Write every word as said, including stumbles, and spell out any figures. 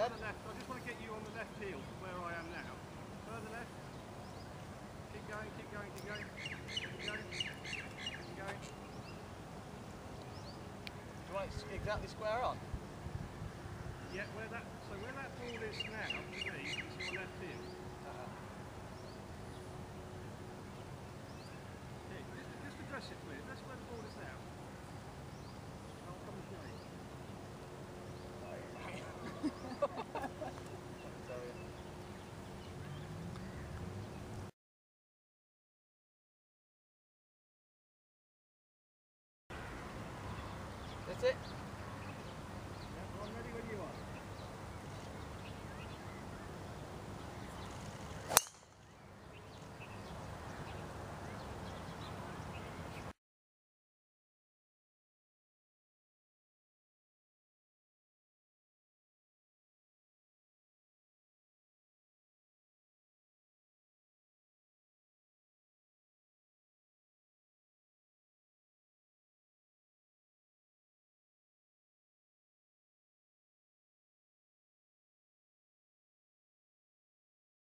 then. On the left. I just want to get you on the left heel from where I am now. Further left. Keep going, keep going, keep going. Keep going. Keep going. Do you want it exactly square on? Yeah, where that, so where that ball is now, for me, is your left heel. Uh-huh. Yeah, just, just address it, please. That's where the ball is now. I'll come and show you. That's it.